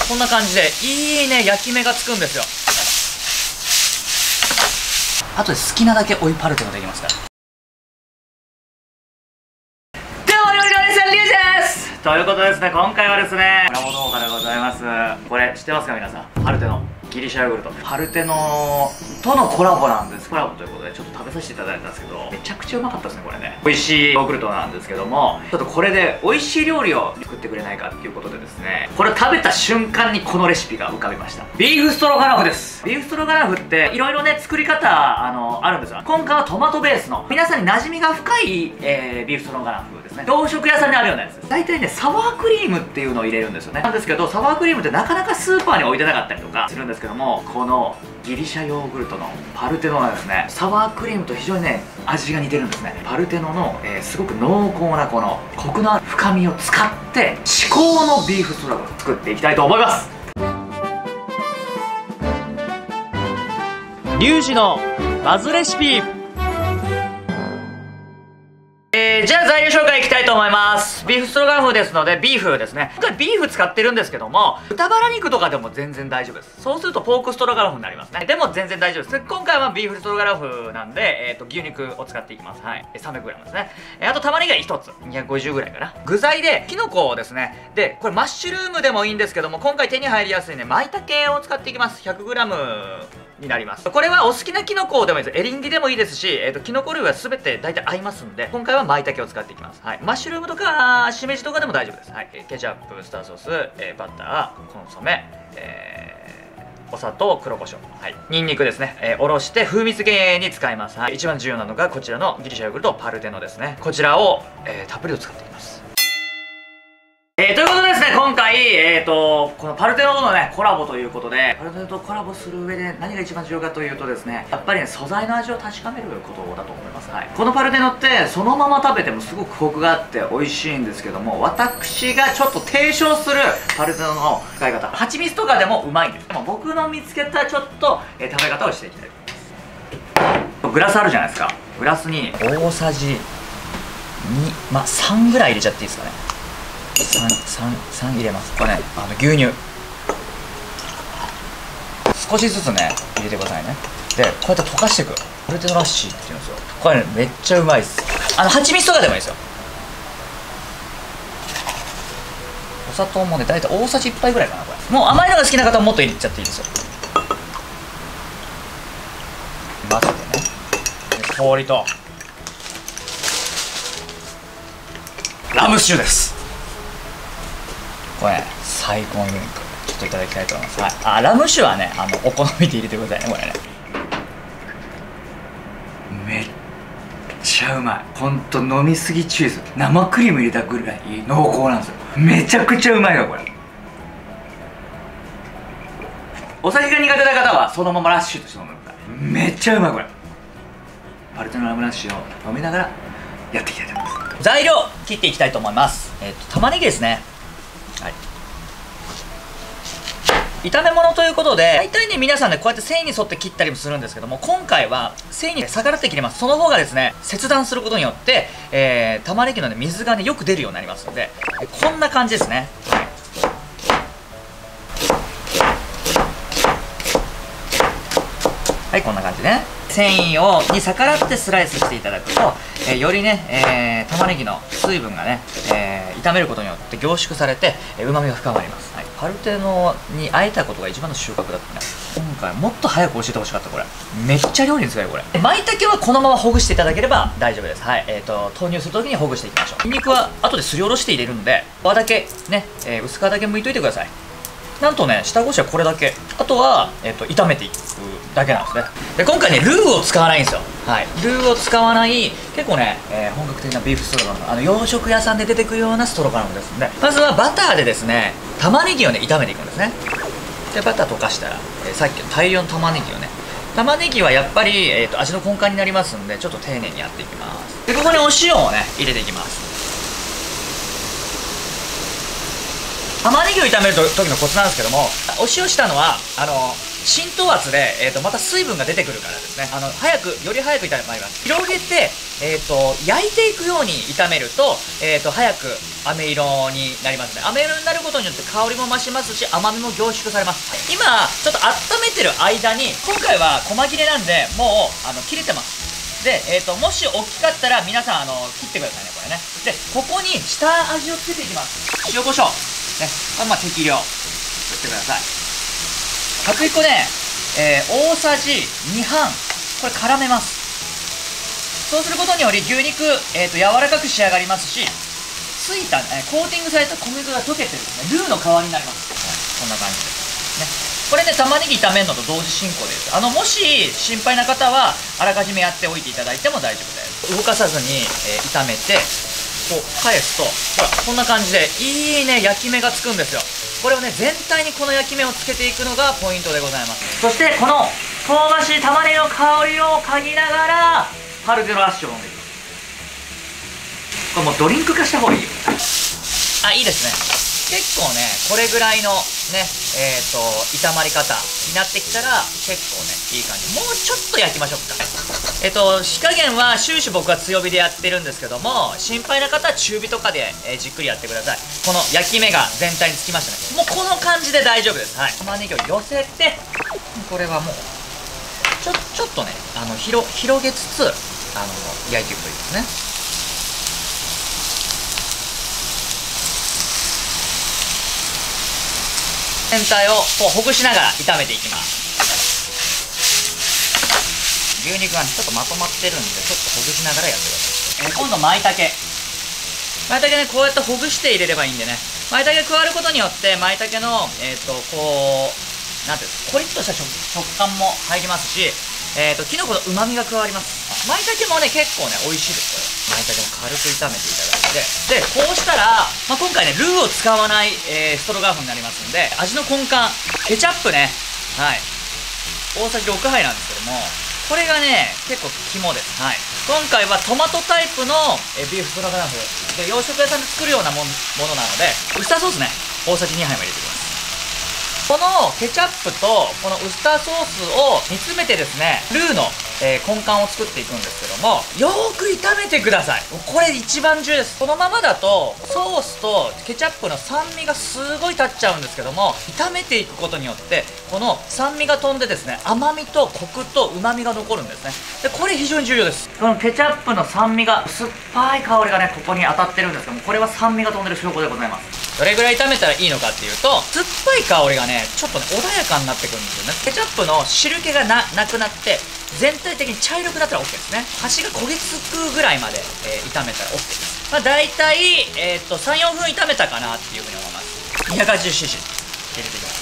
こんな感じでいいね焼き目がつくんですよ。あとで好きなだけ追いパルテもできますから。では、料理のさんリュウですということでですね、今回はですね、コラボ動画でございます。これ知ってますか皆さん。パルテノギリシャヨーグルト、パルテノとのコラボなんです。コラボということでちょっと食べさせていただいたんですけど、めちゃくちゃうまかったですね。これね、美味しいヨーグルトなんですけども、ちょっとこれで美味しい料理を作ってくれないかっていうことでですね、これを食べた瞬間にこのレシピが浮かびました。ビーフストロガノフです。ビーフストロガノフっていろいろね作り方あるんですよ。今回はトマトベースの皆さんに馴染みが深い、ビーフストロガノフですね。洋食屋さんにあるようなやつです。大体ねサワークリームっていうのを入れるんですよね。なんですけど、サワークリームってなかなかスーパーに置いてなかったりとかするんですけども、このギリシャヨーグルトのパルテノはですね、サワークリームと非常にね味が似てるんですね。パルテノの、すごく濃厚なこのコクのある深みを使って至高のビーフストロガノフを作っていきたいと思います。リュウジのバズレシピ。じゃあ材料紹介いきたいと思います。ビーフストロガノフですので、ビーフですね。今回ビーフ使ってるんですけども、豚バラ肉とかでも全然大丈夫です。そうするとポークストロガノフになりますね。でも全然大丈夫です。今回はビーフストロガノフなんで、牛肉を使っていきます。はい。300g ですね。あと玉ねぎが1つ。250ぐらいかな。具材で、キノコですね。で、これマッシュルームでもいいんですけども、今回手に入りやすいね、舞茸を使っていきます。100gになります。これはお好きなキノコでもいいです。エリンギでもいいですし、キノコ類は全て大体合いますんで、今回は舞茸を使っていきます。はい。マッシュルームとかしめじとかでも大丈夫です。はい。ケチャップ、スターソース、バター、コンソメ、お砂糖、黒胡椒、はい、ニンニクですね、おろして風味付けに使います。はい。一番重要なのがこちらのギリシャヨーグルトパルテノですね。こちらを、たっぷりと使っていきます。ということでですね、今回、このパルテノとのね、コラボということで、パルテノとコラボする上で何が一番重要かというとですね、やっぱりね、素材の味を確かめることだと思います。はい。このパルテノって、そのまま食べてもすごくコクがあって美味しいんですけども、私がちょっと提唱するパルテノの使い方、蜂蜜とかでもうまいんです。でも僕の見つけたちょっと、食べ方をしていきたいと思います。グラスあるじゃないですか。グラスに大さじ2、まあ3ぐらい入れちゃっていいですかね。3入れます。これね、牛乳少しずつね入れてくださいね。でこうやって溶かしていく。パルテノラッシーって言うんですよ。これねめっちゃうまいです。蜂蜜とかでもいいですよ。お砂糖もね大体大さじ1杯ぐらいかな。これもう甘いのが好きな方はもっと入れちゃっていいですよ。混ぜてね。氷とラム酒です。これね最高のドリンク、ちょっといただきたいと思います。はい。ラム酒はねお好みで入れてくださいね。これねめっちゃうまい。ほんと飲みすぎ注意する。生クリーム入れたぐらい濃厚なんですよ。めちゃくちゃうまいよこれ。お酒が苦手な方はそのままラッシュとして飲んでください。めっちゃうまいこれ。パルテノラムラッシュを飲みながらやっていきたいと思います。材料切っていきたいと思います。玉ねぎですね。はい、炒め物ということで大体ね皆さんねこうやって繊維に沿って切ったりもするんですけども、今回は繊維に逆らって切ります。その方がですね切断することによって、玉ねぎの、ね、水がねよく出るようになりますので、こんな感じですね。はい、こんな感じね。繊維に逆らってスライスしていただくと、よりね、玉ねぎの水分がね、炒めることによって凝縮されてうまみが深まります。はい、パルテノに会えたことが一番の収穫だったね。今回もっと早く教えてほしかった。これめっちゃ料理に使える。これ舞茸はこのままほぐしていただければ大丈夫です。はい。投入するときにほぐしていきましょう。ニンニクは後ですりおろして入れるんで皮だけね、薄皮だけ剥いといてください。なんとね下ごしはこれだけ。あとは、炒めていくだけなんですね。で今回ねルーを使わないんですよ。はい、ルーを使わない結構ね、本格的なビーフストロガノフ、洋食屋さんで出てくるようなストロガノフですので、まずはバターでですね玉ねぎをね炒めていくんですね。でバター溶かしたら、さっきの大量の玉ねぎをね、玉ねぎはやっぱり、味の根幹になりますんでちょっと丁寧にやっていきます。でここにお塩をね入れていきます。玉ねぎを炒める時のコツなんですけども、お塩したのは浸透圧で、また水分が出てくるからですね、より早く炒めます。広げて、焼いていくように炒めると、早く飴色になりますね。飴色になることによって香りも増しますし、甘みも凝縮されます。今、ちょっと温めてる間に、今回は細切れなんで、もう、切れてます。で、もし大きかったら皆さん、切ってくださいね、これね。で、ここに下味をつけていきます。塩コショウ。ね、これまあ適量。振ってください。薄力粉ね、大さじ2半、これ絡めます。そうすることにより牛肉、柔らかく仕上がりますし、ついた、コーティングされた小麦が溶けてですね、ルーの代わりになります。こんな感じですね。これね、玉ねぎ炒めるのと同時進行です。もし心配な方はあらかじめやっておいていただいても大丈夫です。動かさずに、炒めてこう返すと、ほらこんな感じでいいね焼き目がつくんですよ。これをね、全体にこの焼き目をつけていくのがポイントでございます。そしてこの香ばしい玉ねぎの香りを嗅ぎながらパルテノラッシュを飲んでいきます。これもうドリンク化した方がいいよ。あ、いいですね。結構ね、これぐらいのね、炒まり方になってきたら結構ね、いい感じ。もうちょっと焼きましょうか。火加減は終始僕は強火でやってるんですけども、心配な方は中火とかで、じっくりやってください。この焼き目が全体につきましたね。もうこの感じで大丈夫です。はい。玉ねぎを寄せて、これはもうちょっとね、広げつつ焼いていくといいですね。全体をこうほぐしながら炒めていきます。牛肉がねちょっとまとまってるんで、ちょっとほぐしながらやってください。今度舞茸ね、こうやってほぐして入れればいいんでね、舞茸加わることによって舞茸のこうなんていうんですか、コリッとした食感も入りますし、きのこのうまみが加わります。舞茸もね結構ね美味しいです。これ舞茸も軽く炒めていただいて、でこうしたら、今回ねルーを使わない、ストロガノフになりますんで、味の根幹ケチャップね、はい、大さじ6杯なんですけども、これがね結構肝です。はい、今回はトマトタイプのビーフストロガノフで、洋食屋さんで作るようなものなので、ウスターソースね大さじ2杯も入れていきます。このケチャップとこのウスターソースを煮詰めてですね、ルーの、根幹を作っていくんですけども、よーく炒めてください。これ一番重要です。このままだとソースとケチャップの酸味がすごい立っちゃうんですけども、炒めていくことによってこの酸味が飛んでですね、甘みとコクと旨味が残るんですね。でこれ非常に重要です。このケチャップの酸味が、酸っぱい香りがねここに当たってるんですけども、これは酸味が飛んでる証拠でございます。どれぐらい炒めたらいいのかっていうと、酸っぱい香りがねちょっとね穏やかになってくるんですよね。ケチャップの汁気がなくなって全体的に茶色くなったら OK ですね。端が焦げつくぐらいまで、炒めたら OK です。まあ大体、3、4分炒めたかなっていうふうに思います。 280cc 入れていきます。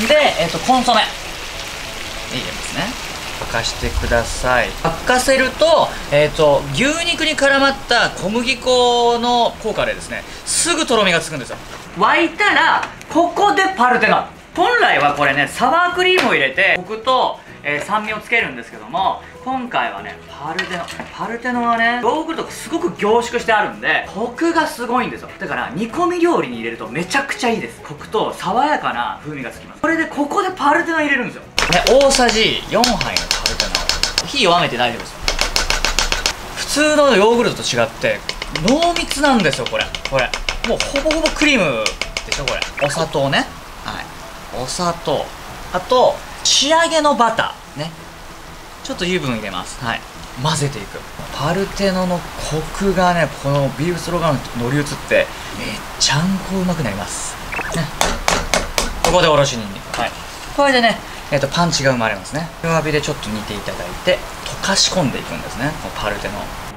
で、コンソメ入れますね。沸かしてください。沸かせると、牛肉に絡まった小麦粉の効果でですね、すぐとろみがつくんですよ。沸いたらここでパルテノ。本来はこれねサワークリームを入れてコクと、酸味をつけるんですけども、今回はねパルテノはねヨーグルトがすごく凝縮してあるんでコクがすごいんですよ。だから煮込み料理に入れるとめちゃくちゃいいです。コクと爽やかな風味がつきます。これでここでパルテノ入れるんですよね。大さじ4杯のパルテノ、火弱めて大丈夫ですよ。普通のヨーグルトと違って濃密なんですよ。これもうほぼほぼクリームでしょ。これお砂糖ね、はい、お砂糖、あと仕上げのバターね、ちょっと油分入れます。はい、混ぜていく。パルテノのコクがねこのビーフストロガノフに乗り移ってめっちゃんこうまくなりますね。ここでおろしにんにく、はい、これでねパンチが生まれますね。弱火でちょっと煮ていただいて溶かし込んでいくんですね、パルテノ。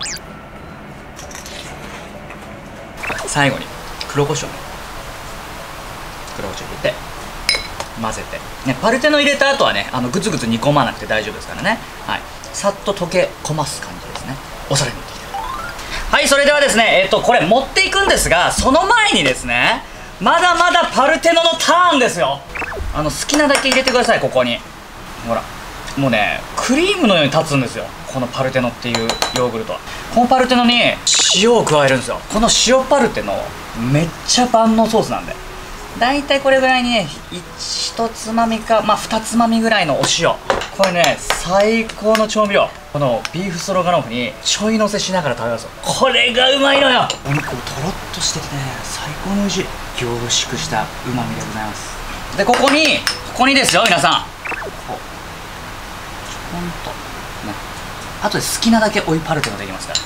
最後に黒胡椒ね、黒胡椒入れて混ぜて、ね、パルテノ入れた後はねグツグツ煮込まなくて大丈夫ですからね。はい、さっと溶け込ます感じですね。お皿に持ってきて、はい、それではですねこれ持っていくんですが、その前にですねまだまだパルテノのターンですよ。好きなだけ入れてください。ここにほらもうねクリームのように立つんですよ、このパルテノっていうヨーグルトは。このパルテノに塩を加えるんですよ。この塩パルテノめっちゃ万能ソースなんで、 だいたいこれぐらいにね1つまみか2つまみぐらいのお塩、これね最高の調味料。このビーフストロガノフにちょいのせしながら食べます。これがうまいのよ。お肉とろっとしててね最高に美味しい。凝縮したうまみでございます。でここにですよ皆さん、こうちょこんとね、あとで好きなだけ追いパルテができますから、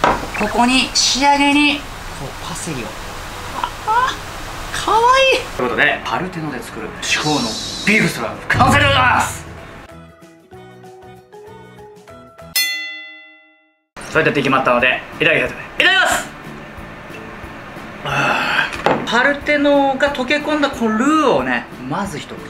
はい、ここに仕上げにこうパセリを、かわいい。ということでパルテノで作る至高のビーフストロガノフ完成でございます。それで出来決まったのでいただきたいと思います。いただきます。パルテノが溶け込んだこのルーをねまず一口。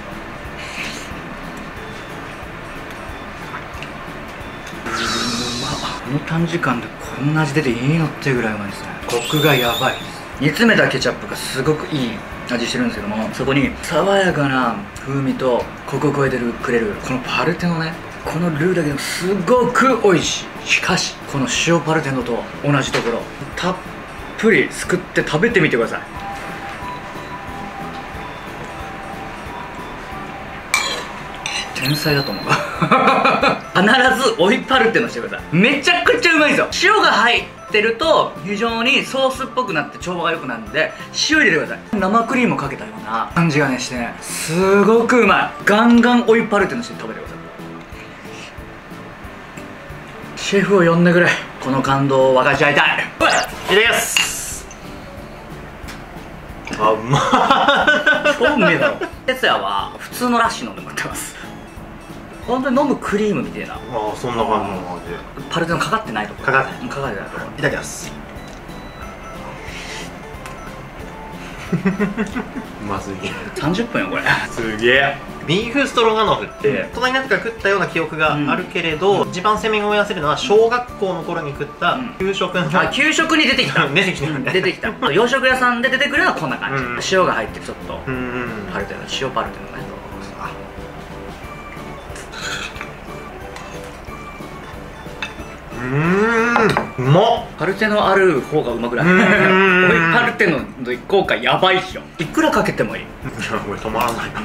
この短時間でこんな味出ていいのっていうぐらいうまいですね。コクがやばいです。煮詰めたケチャップがすごくいい味してるんですけども、そこに爽やかな風味とコクを加えてくれるこのパルテノね、このルーだけでもすごく美味しい。しかしこの塩パルテノと同じところたっぷりすくって食べてみてください。天才だと思う。必ず追いパルテノしてください。めちゃくちゃうまいんですよ。塩が入ってると非常にソースっぽくなって調和が良くなるんで塩入れてください。生クリームをかけたような感じがねしてねすごくうまい。ガンガン追いパルテノして食べてください。シェフを呼んでくれ。この感動を分かち合いたい。おい、いただきます。 あ、うまっ。 超うめえだろ。哲也は普通のラッシー飲んでもらってます。本当に飲むクリームみたいな。 ああ、そんな感じの味。 パルテノかかってないところ。 かかってないところ。いただきます。うますぎる。 30分よこれ。 すげえ。ビーフストロガノフって大人になってから食ったような記憶があるけれど、一番鮮明に思い出せるのは小学校の頃に食った給食の、 給食に出てきた。 出てきたんで出てきた。洋食屋さんで出てくるのはこんな感じ。塩が入ってちょっとパルテノ、塩パルテノね。 うまっ。 パルテノある方がうまくない？おいパルテノの効果やばいっしょ。いくらかけてもいい。 いや、これ止まらない。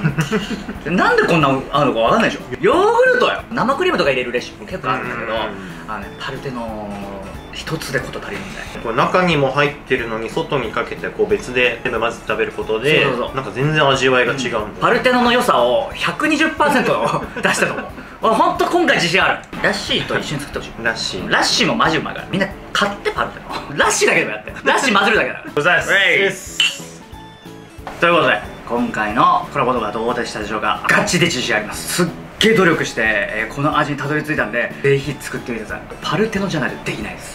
なんでこんな合うのかわかんないでしょ。ヨーグルトよ。生クリームとか入れるレシピも結構あるんだけど、パルテノ一つでこと足りるんだよ。 これ中にも入ってるのに外にかけてこう別で混ぜて食べることでなんか全然味わいが違うんだよ。 パルテノの良さを 120% 出したと思う。ほんと今回自信ある。ラッシーと一緒に作ってほしい。 ラッシーもマジうまいからみんな買ってパルテノ。ラッシーだけでもやって。ラッシー混ぜるだけだから。 ございます。 ということで今回のコラボ動画どうでしたでしょうか。ガチで自信あります。すっげえ努力して、この味にたどり着いたんでぜひ作ってみてください。パルテノじゃないとできないです。